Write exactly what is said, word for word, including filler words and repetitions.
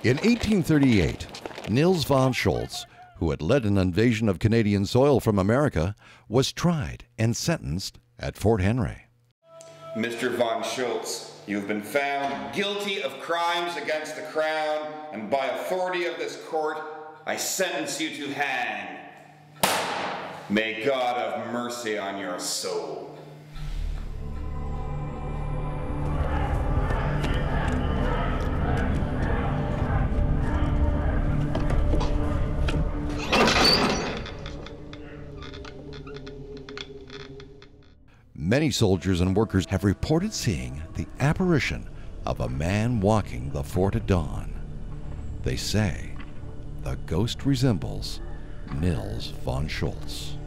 In eighteen thirty-eight, Niels von Schultz, who had led an invasion of Canadian soil from America, was tried and sentenced at Fort Henry. Mister von Schultz, you have been found guilty of crimes against the Crown, and by authority of this court, I sentence you to hang. May God have mercy on your soul. Many soldiers and workers have reported seeing the apparition of a man walking the fort at dawn. They say the ghost resembles Niels von Schultz.